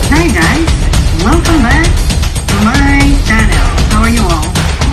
Hi guys, welcome back to my channel. How are you all?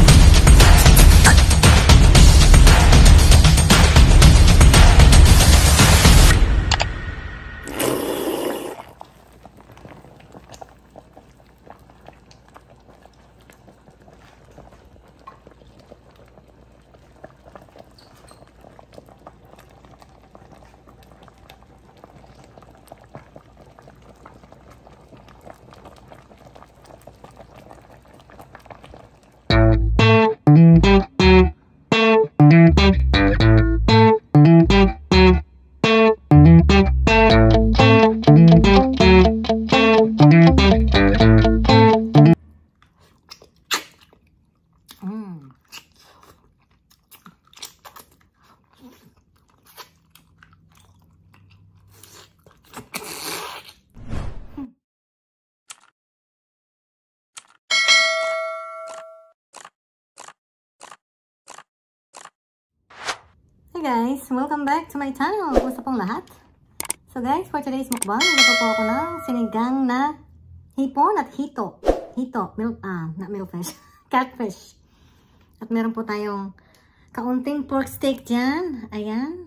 Hey guys! Welcome back to my channel! Kumusta pong lahat? So guys, for today's mukbang, nagluto po ako ng sinigang na hipon at hito. Hito, not millfish, catfish. At meron po tayong kaunting pork steak dyan. Ayan.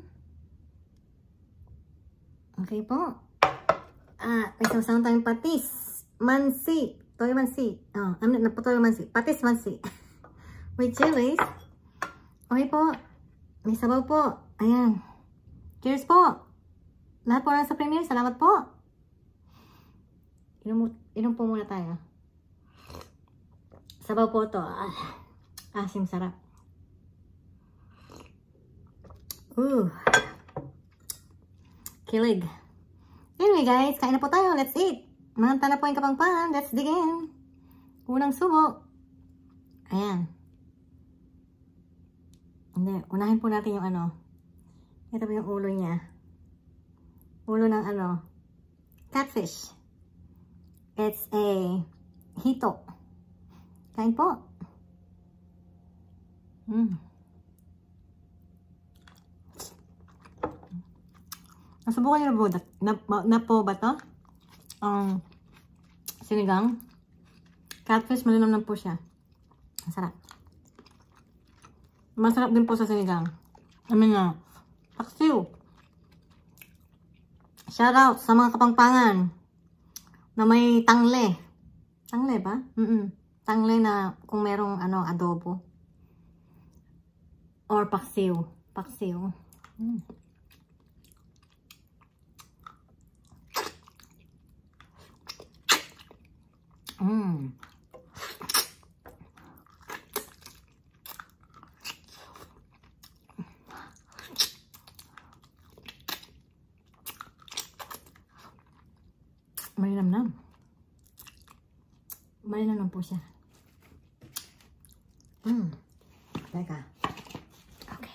Okay po. May sasawang tayong patis. Mansi. Toyo mansi. Toyo mansi. Patis mansi. With chilies. Okay po. May sabaw po. Ayan. Cheers po. Lahat po nasa premiere. Salamat po. Inom po muna tayo. Sabaw po to. Asim sarap. Kilig. Anyway guys, kain na po tayo. Let's eat. Manta na po yung kapangpangan. Let's dig in. Unang subo. Ayan. Hindi, unahin po natin yung ito po yung ulo niya. Ulo ng catfish. It's a hito. Kain po. Nasubukan niyo na po ba to? Sinigang. Catfish, malinam lang po siya. Masarap. Masarap din po sa sinigang. Paksiw. Shout out sa mga kapangpangan na may tangle. Tangle ba? Tangle na kung merong adobo. Or paksiw. Paksiw. Malinam. Malinam po siya. Teka. Okay.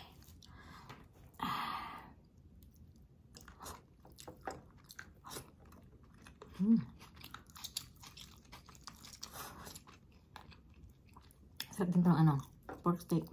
Sarap din itong pork steak.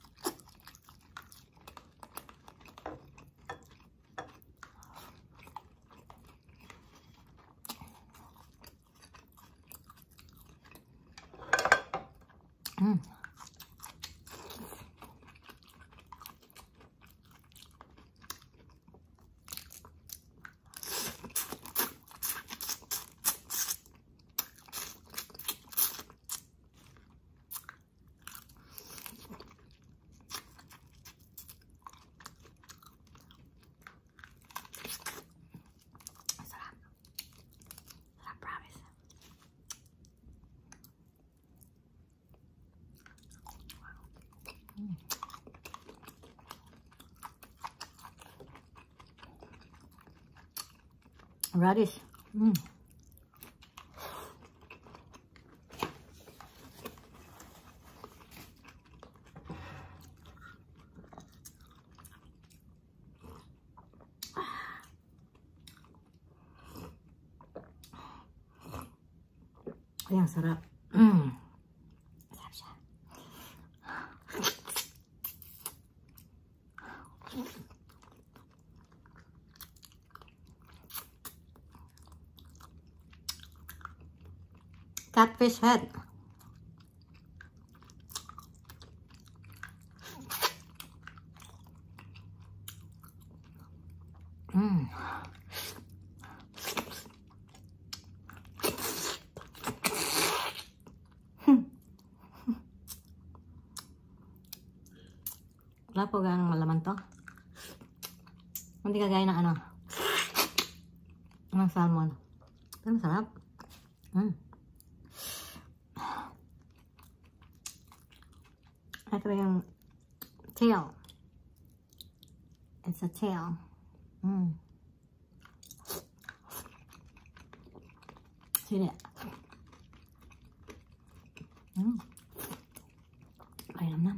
Radish. Ayan, sarap. Sarap siya. Catfish head. Wala po ganang malaman to. Hindi kagaya ng ano. Ng salmon. Pero masarap. Ito yung tail. It's a tail. Sili. Ay naman.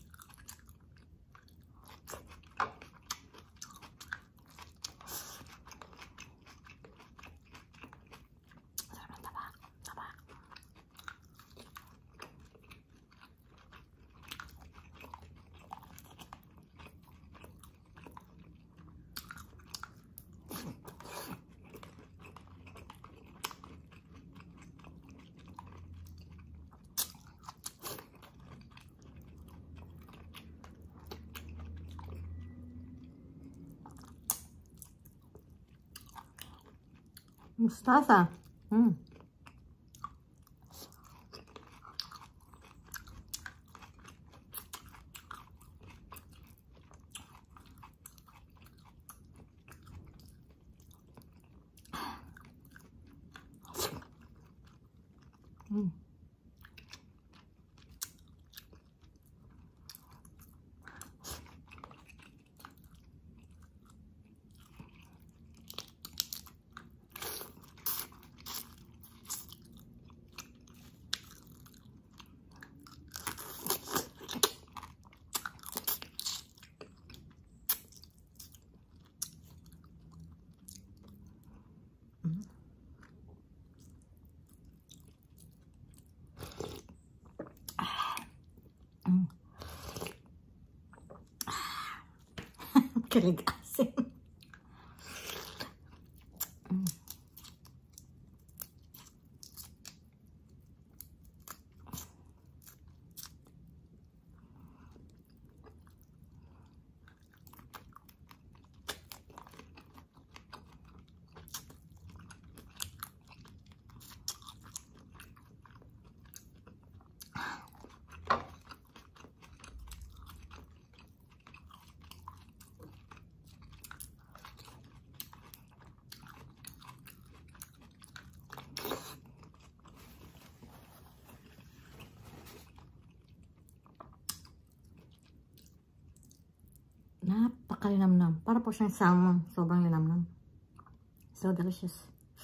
Mustasa. Kilig asin. Napakalinamnam. Para po siyang salmon. Sobrang linamnam. So delicious.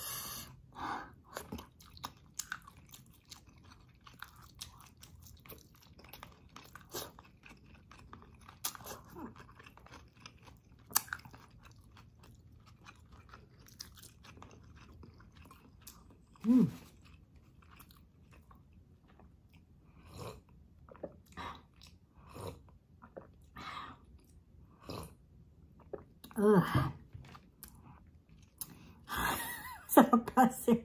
Sarap kasi.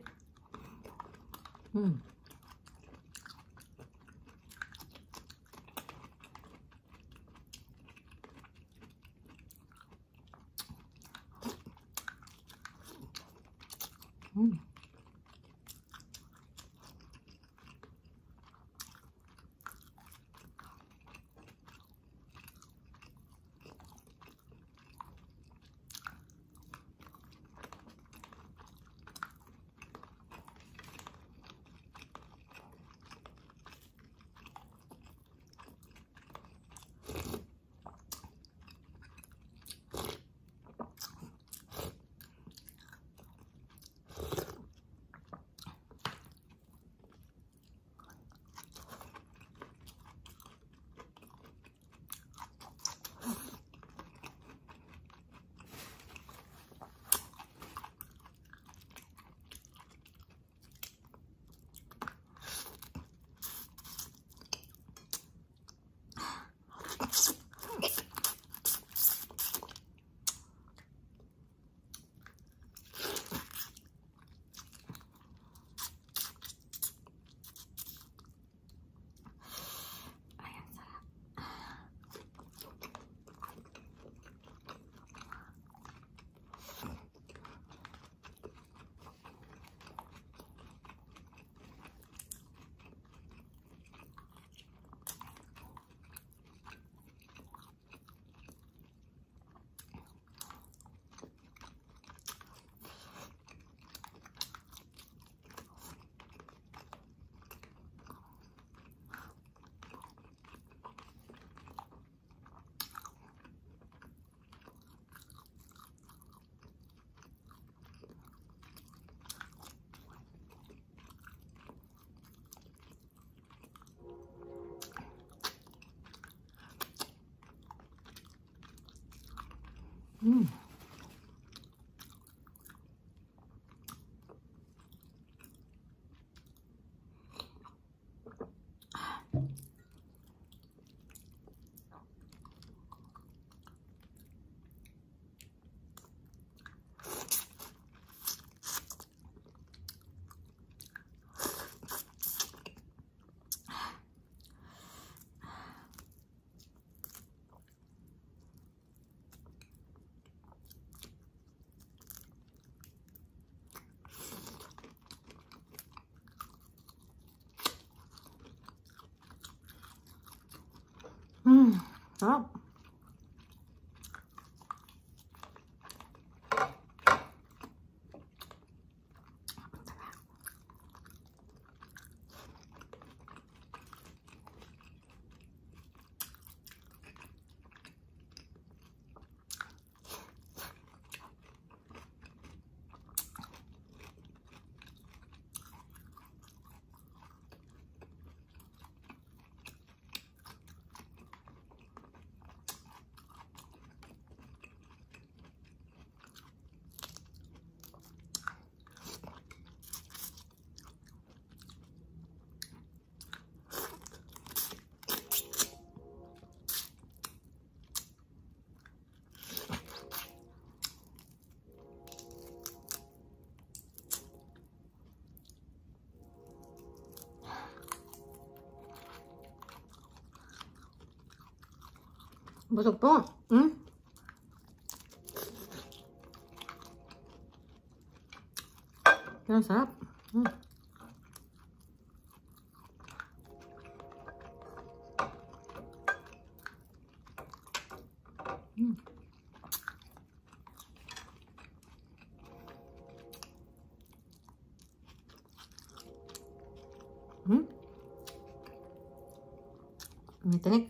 Sarap. Busog po. Yan, sarap. May tinik.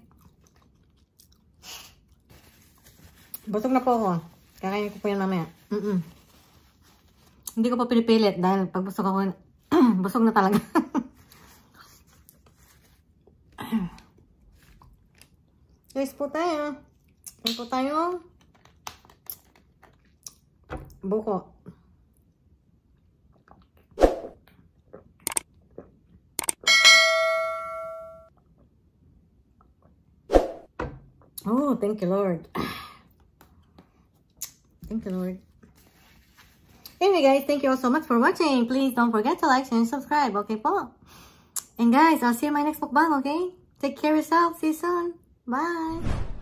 Busog na po ako. Kakainin ko po yan mamaya. Hindi ko pa pinipilit dahil pag busog ako, busog na talaga. Guys po tayo. Yan po tayo. Buko. Oh, thank you, Lord. Thank you, Lord. Anyway, guys, thank you all so much for watching. Please don't forget to like, share, and subscribe. Okay po? And guys, I'll see you in my next mukbang, okay? Take care of yourself. See you soon. Bye.